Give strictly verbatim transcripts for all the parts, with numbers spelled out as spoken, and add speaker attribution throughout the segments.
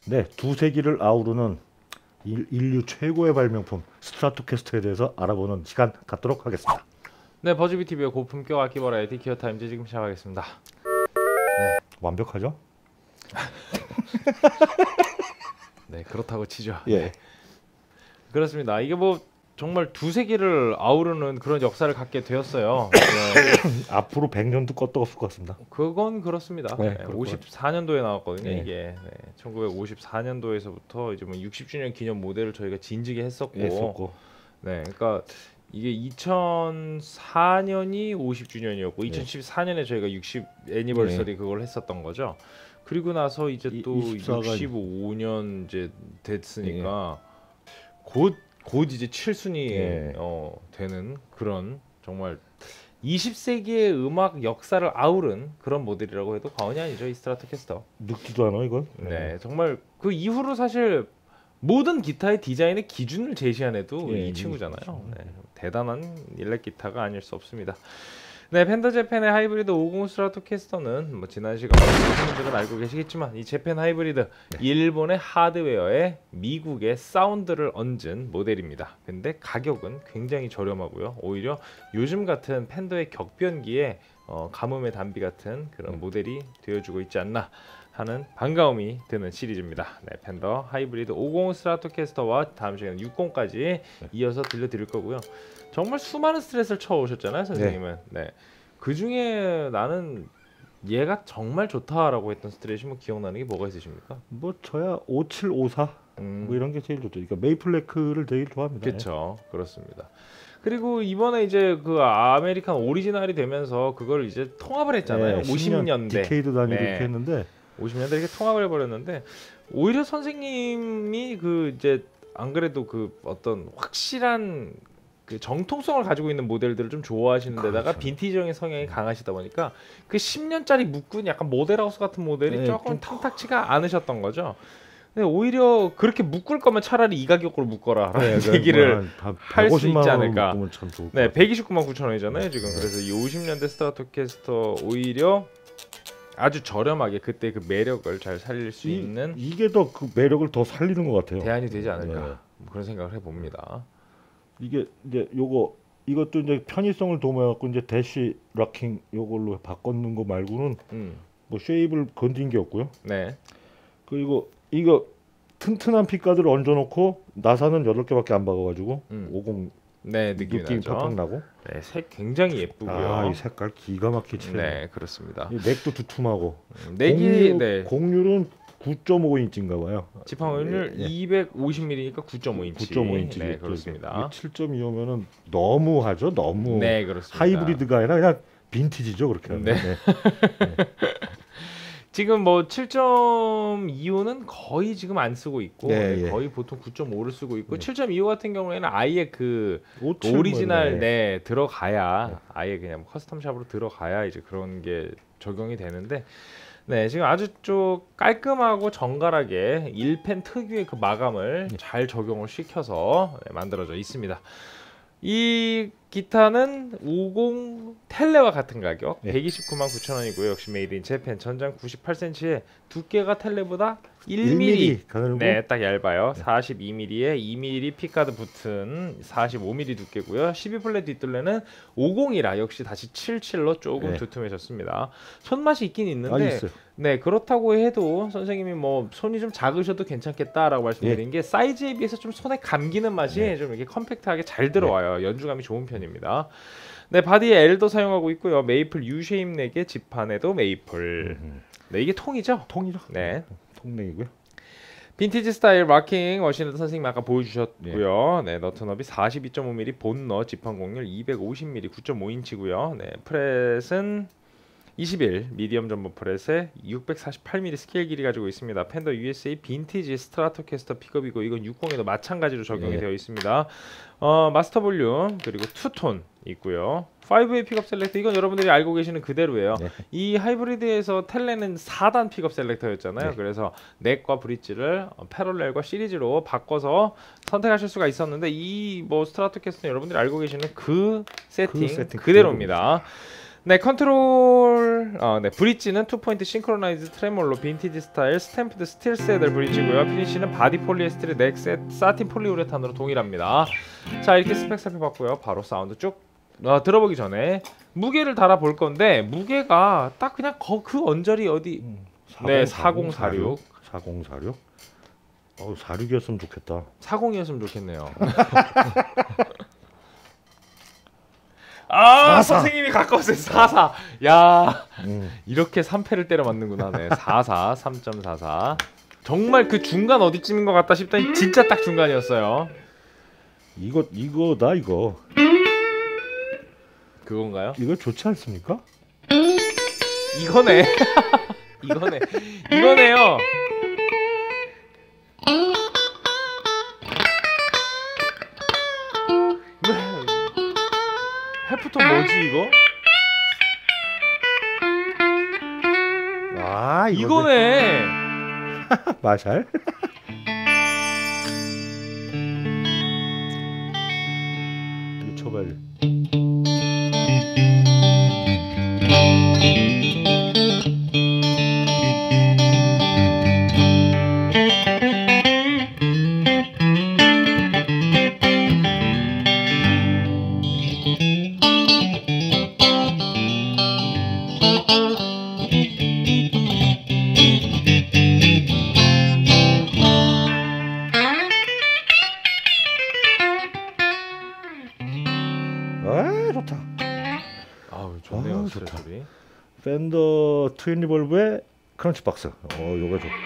Speaker 1: 네, 두세 기를 아우르는 일, 인류 최고의 발명품 스트라토캐스터에 대해서 알아보는 시간 갖도록 하겠습니다.
Speaker 2: 네, 버즈비티비의 고품격 악기 버라이어티 기어타임즈 지금 시작하겠습니다.
Speaker 1: 네, 완벽하죠?
Speaker 2: 네, 그렇다고 치죠.
Speaker 1: 예.
Speaker 2: 그렇습니다. 이게 뭐 정말 두세 개를 아우르는 그런 역사를 갖게 되었어요. 네.
Speaker 1: 앞으로 백 년도 껐도 없을 것 같습니다.
Speaker 2: 그건 그렇습니다.
Speaker 1: 네,
Speaker 2: 네, 오십사 년도에 나왔거든요.
Speaker 1: 네.
Speaker 2: 이게 네, 천구백오십사 년도에서부터 이제 뭐 육십 주년 기념 모델을 저희가 진지게 했었고,
Speaker 1: 했었고.
Speaker 2: 네, 그러니까 이게 이천사 년이 오십 주년이었고
Speaker 1: 네.
Speaker 2: 이천십사 년에 저희가 육십 애니버서리
Speaker 1: 네.
Speaker 2: 그걸 했었던 거죠. 그리고 나서 이제
Speaker 1: 이-
Speaker 2: 또
Speaker 1: 이십사가
Speaker 2: 육십오 년 이제 됐으니까 곧 곧 이제 칠 순위
Speaker 1: 네.
Speaker 2: 어, 되는 그런 정말 이십 세기의 음악 역사를 아우른 그런 모델이라고 해도 과언이 아니죠, 이 스트라토캐스터.
Speaker 1: 늙지도 않아 이건?
Speaker 2: 네, 정말 그 이후로 사실 모든 기타의 디자인의 기준을 제시한 애도
Speaker 1: 예,
Speaker 2: 이
Speaker 1: 이
Speaker 2: 친구잖아요.
Speaker 1: 친구.
Speaker 2: 네, 대단한 일렉 기타가 아닐 수 없습니다. 네, 펜더 재팬의 하이브리드 오십 스트라토캐스터는 뭐 지난 시간 많은 분들은 알고 계시겠지만 이 재팬 하이브리드
Speaker 1: 네.
Speaker 2: 일본의 하드웨어에 미국의 사운드를 얹은 모델입니다. 근데 가격은 굉장히 저렴하고요. 오히려 요즘 같은 펜더의 격변기에 어, 가뭄의 단비 같은 그런
Speaker 1: 음.
Speaker 2: 모델이 되어주고 있지 않나 하는 반가움이 드는 시리즈입니다. 네, 펜더 하이브리드 오십 스트라토캐스터와 다음 시간에 육십까지
Speaker 1: 네.
Speaker 2: 이어서 들려드릴 거고요. 정말 수많은 스트레스를 쳐오셨잖아요, 선생님은. 네. 그 중에 나는 얘가 정말 좋다라고 했던 스트레스 뭐 기억나는 게 뭐가 있으십니까?
Speaker 1: 뭐 저야 오칠오사
Speaker 2: 음,
Speaker 1: 뭐 이런 게 제일 좋죠. 그러니까 메이플레크를 되게 좋아합니다.
Speaker 2: 그렇죠, 그렇습니다. 그리고 이번에 이제 그 아메리칸 오리지널이 되면서 그걸 이제 통합을 했잖아요.
Speaker 1: 네,
Speaker 2: 오십 년대,
Speaker 1: 디케이드 단위로
Speaker 2: 네.
Speaker 1: 이렇게 했는데
Speaker 2: 오십 년대 이렇게 통합을 해버렸는데 오히려 선생님이 그 이제 안 그래도 그 어떤 확실한 그 정통성을 가지고 있는 모델들을 좀 좋아하시는 데다가
Speaker 1: 그렇죠.
Speaker 2: 빈티지적인 성향이 강하시다 보니까 그 십 년짜리 묶은 약간 모델하우스 같은 모델이
Speaker 1: 네,
Speaker 2: 조금
Speaker 1: 좀
Speaker 2: 탐탁치가 않으셨던 거죠. 근데 오히려 그렇게 묶을 거면 차라리 이 가격으로 묶어라 라는
Speaker 1: 네,
Speaker 2: 얘기를 할 수 있지
Speaker 1: 백오십만 원으로
Speaker 2: 않을까.
Speaker 1: 묶으면 참 좋을 것
Speaker 2: 네,
Speaker 1: 같아요.
Speaker 2: 백이십구만 구천 원이잖아요 지금. 그래서 이 오십 년대 스트라토캐스터 오히려 아주 저렴하게 그때 그 매력을 잘 살릴 수
Speaker 1: 이,
Speaker 2: 있는
Speaker 1: 이게 더 그 매력을 더 살리는 것 같아요.
Speaker 2: 대안이 되지 않을까.
Speaker 1: 네.
Speaker 2: 뭐 그런 생각을 해봅니다.
Speaker 1: 이게 이제 요거 이것도 이제 편의성을 도모해갖고 이제 대시 락킹 요걸로 바꿨는 거 말고는
Speaker 2: 음,
Speaker 1: 뭐 쉐입을 건드린 게 없고요.
Speaker 2: 네,
Speaker 1: 그리고 이거 튼튼한 픽가드를 얹어놓고 나사는 여덟 개밖에 안 박아가지고
Speaker 2: 음.
Speaker 1: 오십
Speaker 2: 네 느낌이
Speaker 1: 느낌
Speaker 2: 나죠.
Speaker 1: 팍팍 나고.
Speaker 2: 네, 색 굉장히 예쁘고요.
Speaker 1: 아, 이 색깔 기가 막히게 칠해.
Speaker 2: 네, 그렇습니다.
Speaker 1: 이 넥도 두툼하고.
Speaker 2: 음, 내기
Speaker 1: 곡률,
Speaker 2: 네
Speaker 1: 곡률은 구 점 오 인치인가 봐요.
Speaker 2: 지팡이를
Speaker 1: 예, 예.
Speaker 2: 이백오십 밀리미터니까 구 점 오 인치.
Speaker 1: 구 점 오 인치.
Speaker 2: 네, 그렇습니다.
Speaker 1: 칠 점 이오면은 너무하죠. 너무
Speaker 2: 네, 그렇습니다.
Speaker 1: 하이브리드가 아니라 그냥 빈티지죠, 그렇게 하면.
Speaker 2: 네.
Speaker 1: 네.
Speaker 2: 지금 뭐 칠 점 이오는 거의 지금 안 쓰고 있고
Speaker 1: 네,
Speaker 2: 네,
Speaker 1: 예.
Speaker 2: 거의 보통 구 점 오를 쓰고 있고
Speaker 1: 네.
Speaker 2: 칠 점 이오 같은 경우에는 아예 그
Speaker 1: 오칠
Speaker 2: 오리지널
Speaker 1: 뭐,
Speaker 2: 네 들어가야
Speaker 1: 네.
Speaker 2: 아예 그냥 커스텀 샵으로 들어가야 이제 그런 게 적용이 되는데 네 지금 아주 좀 깔끔하고 정갈하게 일 펜 특유의 그 마감을
Speaker 1: 네.
Speaker 2: 잘 적용을 시켜서 네, 만들어져 있습니다. 이 기타는 오십 텔레와 같은 가격
Speaker 1: 네.
Speaker 2: 백이십구만 구천 원이고요. 역시 메이드 인 재팬. 전장 구십팔 센티미터에 두께가 텔레보다 일
Speaker 1: 일
Speaker 2: 밀리미터
Speaker 1: 밀리미터 가늘고.
Speaker 2: 네, 딱 얇아요. 사십이 밀리미터에 이 밀리미터 픽가드 붙은 사십오 밀리미터 두께고요. 십이 플랫 뒷둘레는 오십이라 역시 다시 칠십칠로 조금
Speaker 1: 네.
Speaker 2: 두툼해졌습니다. 손맛이 있긴
Speaker 1: 아,
Speaker 2: 있는데
Speaker 1: 있어요.
Speaker 2: 네, 그렇다고 해도 선생님이 뭐 손이 좀 작으셔도 괜찮겠다라고 말씀드린 게 사이즈에 비해서 좀 손에 감기는 맛이
Speaker 1: 네.
Speaker 2: 좀 이렇게 컴팩트하게 잘 들어와요. 연주감이 좋은 편입니다. 네, 바디에 L도 사용하고 있고요. 메이플 U-쉐입 넥의 지판에도 메이플.
Speaker 1: 음,
Speaker 2: 네, 이게 통이죠?
Speaker 1: 통이죠.
Speaker 2: 네.
Speaker 1: 통넥이고요.
Speaker 2: 빈티지 스타일 락킹 머신에도 선생님 아까 보여주셨고요. 네, 너트너비 사십이 점 오 밀리미터 본너 지판 곡률 이백오십 밀리미터 구 점 오 인치고요. 네, 프렛은 이십일 미디엄 전모 프렛에 육백사십팔 밀리미터 스케일 길이 가지고 있습니다. 펜더 유에스에이 빈티지 스트라토캐스터 픽업이고 이건 육십에도 마찬가지로 적용이
Speaker 1: 네.
Speaker 2: 되어 있습니다. 어, 마스터 볼륨 그리고 투톤 있고요. 파이브 웨이 픽업 셀렉터 이건 여러분들이 알고 계시는 그대로예요.
Speaker 1: 네.
Speaker 2: 이 하이브리드에서 텔레는 사 단 픽업 셀렉터였잖아요.
Speaker 1: 네. 그래서
Speaker 2: 그래서 넥과 브릿지를 패럴렐과 시리즈로 바꿔서 선택하실 수가 있었는데 이 뭐 스트라토캐스터는 여러분들이 알고 계시는 그 세팅,
Speaker 1: 세팅
Speaker 2: 그대로입니다. 네, 컨트롤 어, 네, 브릿지는 투 포인트 싱크로나이즈 트레몰로 빈티지 스타일 스탬프드 스틸 세더 브릿지고요. 피니쉬는 바디 폴리에스테르 넥 세, 사틴 폴리우레탄으로 동일합니다. 자, 이렇게 스펙 살펴봤고요. 바로 사운드 쭉 어, 들어보기 전에 무게를 달아볼 건데 무게가 딱 그냥 거, 그 언저리 어디
Speaker 1: 음,
Speaker 2: 네, 사공사육
Speaker 1: 사공사육. 어, 사육이었으면 좋겠다.
Speaker 2: 사공이었으면 좋겠네요. 아,
Speaker 1: 사사.
Speaker 2: 선생님이 가까웠어요. 사사. 야,
Speaker 1: 음.
Speaker 2: 이렇게 삼 패를 때려 맞는구나. 네, 사사, 삼 점 사사. 정말 그 중간 어디쯤인 것 같다 싶더니 진짜 딱 중간이었어요.
Speaker 1: 이거 이거다 이거.
Speaker 2: 그건가요?
Speaker 1: 이거 좋지 않습니까?
Speaker 2: 이거네. 이거네. 이거네요. 해프톤 뭐지 이거?
Speaker 1: 아
Speaker 2: 이거네.
Speaker 1: 마샬. 이거 쳐봐야 돼. 아 좋다.
Speaker 2: 아우 좋네요.
Speaker 1: 아우,
Speaker 2: 소리
Speaker 1: 좋다.
Speaker 2: 소리.
Speaker 1: 팬더 트윈 리볼브의 크런치 박스. 어 요거 좋.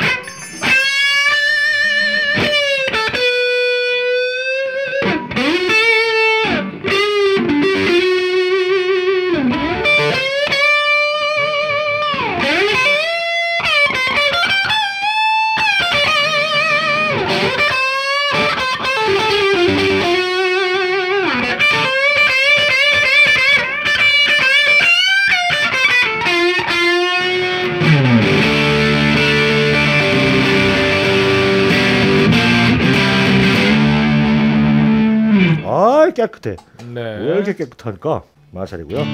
Speaker 1: 아 깨끗해.
Speaker 2: 네.
Speaker 1: 왜 이렇게 깨끗할까? 마샬이고요.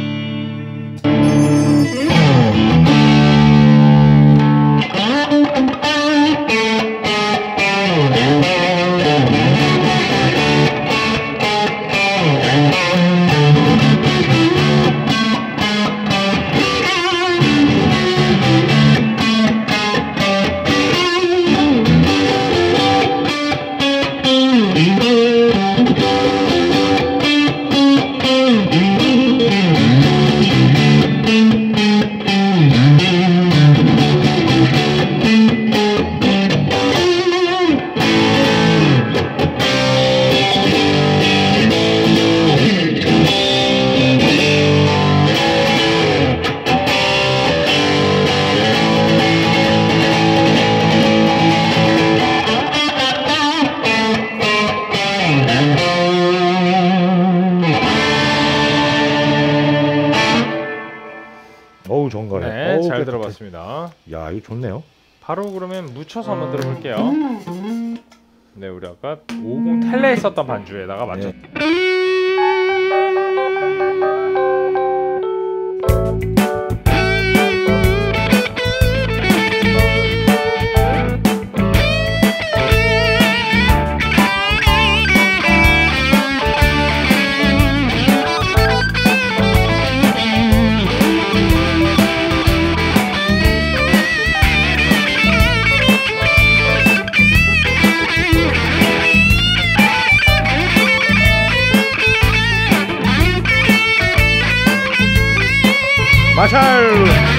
Speaker 1: 어우 정갈해.
Speaker 2: 네,
Speaker 1: 어우,
Speaker 2: 잘
Speaker 1: 깨끗해.
Speaker 2: 들어봤습니다.
Speaker 1: 야 이거 좋네요.
Speaker 2: 바로 그러면 묻혀서 한번 들어볼게요. 네, 우리 아까 오십 텔레에 썼던 반주에다가 맞췄.
Speaker 1: 네. 마샬.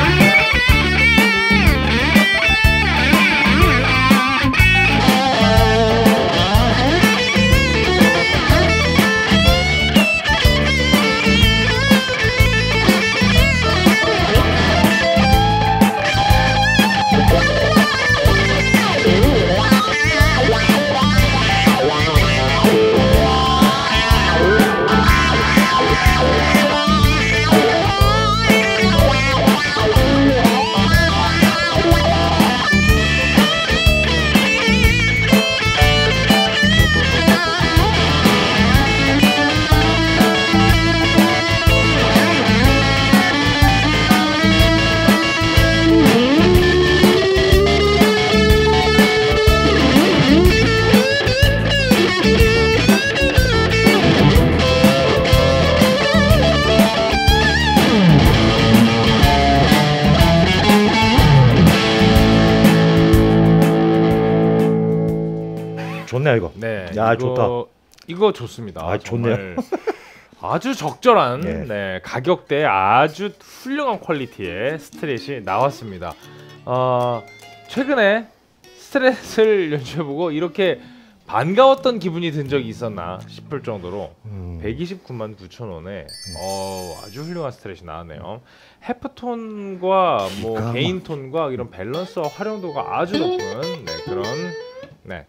Speaker 1: 야,
Speaker 2: 이거,
Speaker 1: 좋다.
Speaker 2: 이거 좋습니다.
Speaker 1: 아,
Speaker 2: 정말
Speaker 1: 좋네요.
Speaker 2: 아주 적절한
Speaker 1: 예.
Speaker 2: 네, 가격대에 아주 훌륭한 퀄리티의 스트렛이 나왔습니다. 어, 최근에 스트렛을 연주해보고 이렇게 반가웠던 기분이 든 적이 있었나 싶을 정도로
Speaker 1: 음.
Speaker 2: 백이십구만 구천 원에 어, 아주 훌륭한 스트렛이 나왔네요. 해프톤과 뭐
Speaker 1: 기가
Speaker 2: 개인톤과 이런 밸런스와 활용도가 아주 높은 네, 그런 네.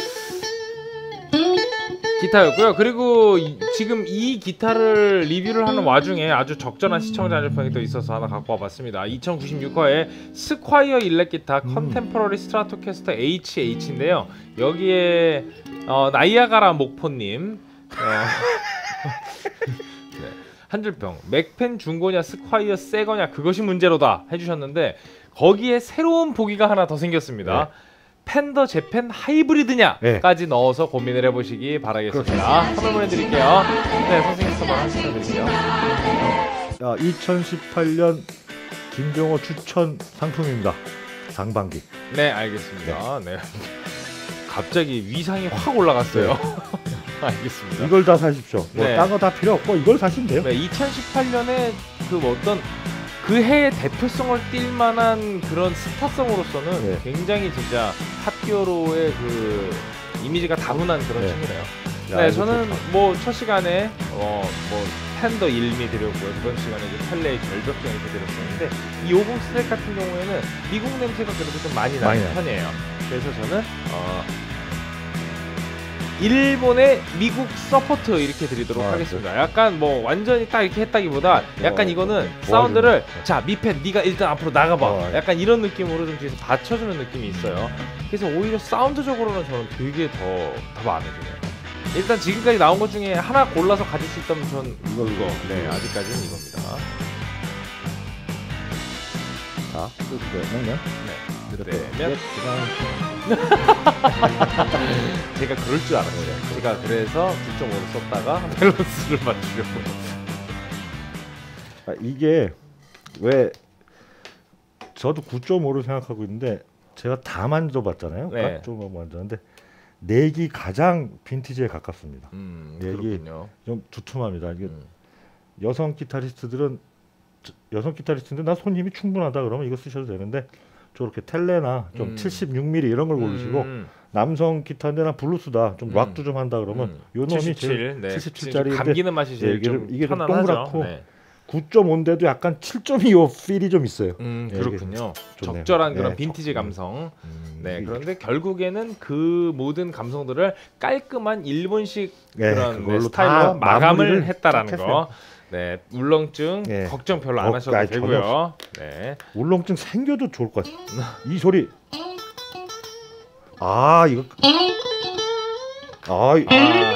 Speaker 2: 기타였고요. 그리고 이, 지금 이 기타를 리뷰를 하는 와중에 아주 적절한 시청자 안전평이 또 있어서 하나 갖고 와봤습니다. 이천구십육 화에 스콰이어 일렉 기타
Speaker 1: 음.
Speaker 2: 컨템포러리 스트라토캐스터 에이치에이치인데요. 여기에 어, 나이아가라 목포님 어, 네, 한줄평 맥펜 중고냐 스콰이어 새거냐 그것이 문제로다 해주셨는데 거기에 새로운 보기가 하나 더 생겼습니다.
Speaker 1: 네.
Speaker 2: 펜더 재팬 하이브리드냐까지
Speaker 1: 네.
Speaker 2: 넣어서 고민을 해보시기 바라겠습니다. 선물 보내드릴게요. 네, 선생님 선물 하나 드릴게요.
Speaker 1: 자, 이천십팔 년 김병호 추천 상품입니다. 상반기.
Speaker 2: 네, 알겠습니다. 네. 갑자기 위상이 확 올라갔어요. 알겠습니다.
Speaker 1: 이걸 다 사십시오. 뭐
Speaker 2: 네.
Speaker 1: 딴 거 다 필요 없고 이걸 사시면 돼요.
Speaker 2: 네, 이천십팔 년에 그 어떤 그 해의 대표성을 띌 만한 그런 스타성으로서는
Speaker 1: 네.
Speaker 2: 굉장히 진짜 핫기어로의 그 이미지가 다분한 그런
Speaker 1: 네.
Speaker 2: 층이네요.
Speaker 1: 야,
Speaker 2: 네,
Speaker 1: 이거
Speaker 2: 저는
Speaker 1: 좋다.
Speaker 2: 뭐 첫 시간에 어 뭐 펜더 일미 드렸고요. 두 번째 시간에 이제 펠레의 절벽경 이렇게 드렸었는데 이 오십 스트랩 같은 경우에는 미국 냄새가 그래도 좀 많이 나는
Speaker 1: 많이
Speaker 2: 편이에요. 그래서 저는 어 일본의 미국 서포트 이렇게 드리도록
Speaker 1: 아,
Speaker 2: 하겠습니다. 약간 뭐 완전히 딱 이렇게 했다기보다 약간
Speaker 1: 어,
Speaker 2: 이거는
Speaker 1: 뭐
Speaker 2: 사운드를
Speaker 1: 하시는
Speaker 2: 자 미펜 네가 일단 앞으로 나가봐
Speaker 1: 어, 예.
Speaker 2: 약간 이런 느낌으로 좀 뒤에서 받쳐주는 느낌이 있어요. 그래서 오히려 사운드적으로는 저는 되게 더, 더 마음에 드네요. 일단 지금까지 나온 것 중에 하나 골라서 가질 수 있다면 전
Speaker 1: 이거 이거.
Speaker 2: 네 아직까지는 이겁니다.
Speaker 1: 자, 그러면
Speaker 2: 네.
Speaker 1: 네.
Speaker 2: 그러면 제가 그럴 줄 알았어요. 제가 그래서 구 점 오를 썼다가 밸런스를 맞추려고.
Speaker 1: 아, 이게 왜 저도 구 점 오를 생각하고 있는데 제가 다 만져봤잖아요.
Speaker 2: 네.
Speaker 1: 각 좀 만졌는데 넥이 가장 빈티지에 가깝습니다.
Speaker 2: 음,
Speaker 1: 넥이
Speaker 2: 그렇군요.
Speaker 1: 좀 두툼합니다. 이게
Speaker 2: 음.
Speaker 1: 여성 기타리스트들은 저- 여성 기타리스트인데 나 손 힘이 충분하다 그러면 이거 쓰셔도 되는데 저렇게 텔레나 좀
Speaker 2: 음.
Speaker 1: 칠십육 밀리미터 이런 걸 고르시고
Speaker 2: 음.
Speaker 1: 남성 기타인데 나 블루스다 좀
Speaker 2: 음.
Speaker 1: 락도 좀 한다 그러면
Speaker 2: 음.
Speaker 1: 요 놈이 제일
Speaker 2: 칠십칠, 네.
Speaker 1: 칠십칠 짜리인데
Speaker 2: 감기는 맛이 제일
Speaker 1: 예, 이게
Speaker 2: 좀
Speaker 1: 좀- 이게 좀
Speaker 2: 편안하죠.
Speaker 1: 동그랗고
Speaker 2: 네.
Speaker 1: 구 점 오인데도 약간 칠 점 이오 필이 좀 있어요.
Speaker 2: 음,
Speaker 1: 예,
Speaker 2: 그렇군요.
Speaker 1: 이게 좋네요.
Speaker 2: 적절한 그런
Speaker 1: 네,
Speaker 2: 빈티지
Speaker 1: 적-
Speaker 2: 감성.
Speaker 1: 음,
Speaker 2: 네,
Speaker 1: 이게-
Speaker 2: 그런데 결국에는 그 모든 감성들을 깔끔한 일본식
Speaker 1: 예,
Speaker 2: 그런 네,
Speaker 1: 그걸로
Speaker 2: 스타일로
Speaker 1: 다
Speaker 2: 마감을
Speaker 1: 마무리를
Speaker 2: 했다라는
Speaker 1: 딱
Speaker 2: 거. 네, 울렁증
Speaker 1: 예.
Speaker 2: 걱정 별로 안
Speaker 1: 어,
Speaker 2: 하셔도
Speaker 1: 아니, 전혀
Speaker 2: 되고요. 네.
Speaker 1: 울렁증 생겨도 좋을 것 같아. 이 소리. 아 이거. 아, 이-
Speaker 2: 아,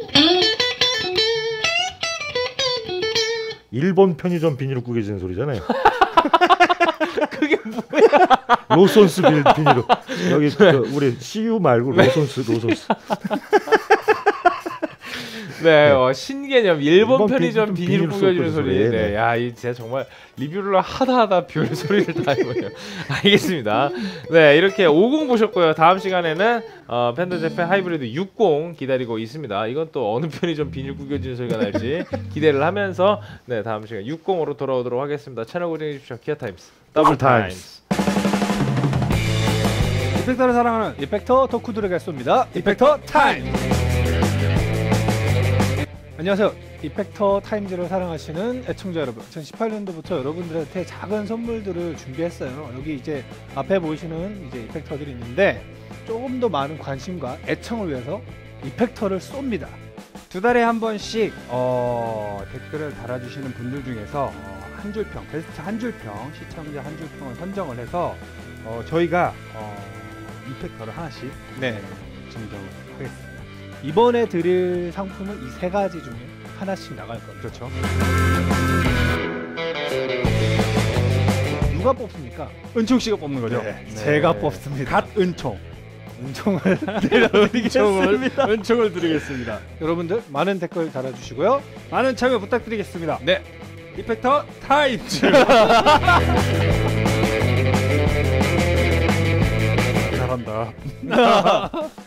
Speaker 1: 일본 편의점 비닐을 구겨지는 소리잖아요.
Speaker 2: 그게 뭐
Speaker 1: 로손스 비- 비닐로. 여기 그 우리 씨유 말고 로손스 로손스.
Speaker 2: 네, 어, 신개념 일본,
Speaker 1: 일본
Speaker 2: 편의점
Speaker 1: 편의점
Speaker 2: 비닐
Speaker 1: 비닐
Speaker 2: 구겨주는
Speaker 1: 쏘는
Speaker 2: 소리.
Speaker 1: 소리.
Speaker 2: 네,
Speaker 1: 네.
Speaker 2: 야, 이 진짜 정말 리뷰를 하다 하다 별 소리를 다 해보네요. 알겠습니다. 네, 이렇게 오십 보셨고요. 다음 시간에는 어, 펜더 재팬 하이브리드 육십 기다리고 있습니다. 이건 또 어느 편의점 비닐 구겨주는 소리가 날지 기대를 하면서 네, 다음 시간 육십으로 돌아오도록 하겠습니다. 채널 고정해 주십시오. 기아 타임스
Speaker 1: 더블 타임스.
Speaker 3: 이펙터를 사랑하는 이펙터 덕후들에게 쏩니다. 이펙터 타임. 안녕하세요. 이펙터 타임즈를 사랑하시는 애청자 여러분. 이천십팔 년도부터 여러분들한테 작은 선물들을 준비했어요. 여기 이제 앞에 보이시는 이제 이펙터들이 있는데 조금 더 많은 관심과 애청을 위해서 이펙터를 쏩니다. 두 달에 한 번씩 어, 댓글을 달아주시는 분들 중에서 어, 한 줄평, 베스트 한 줄평, 시청자 한 줄평을 선정을 해서 어, 저희가 어, 이펙터를 하나씩 네, 증정을 하겠습니다. 이번에 드릴 상품은 이 세 가지 중에 하나씩 나갈 겁니다. 그렇죠. 누가 뽑습니까? 은총 씨가 뽑는 거죠?
Speaker 2: 네.
Speaker 3: 제가
Speaker 2: 네.
Speaker 3: 뽑습니다. 갓 은총. 은총을 드리겠습니다. 은총을 드리겠습니다. 여러분들 많은 댓글 달아주시고요. 많은 참여 부탁드리겠습니다.
Speaker 2: 네.
Speaker 3: 이펙터 타임즈. 잘한다.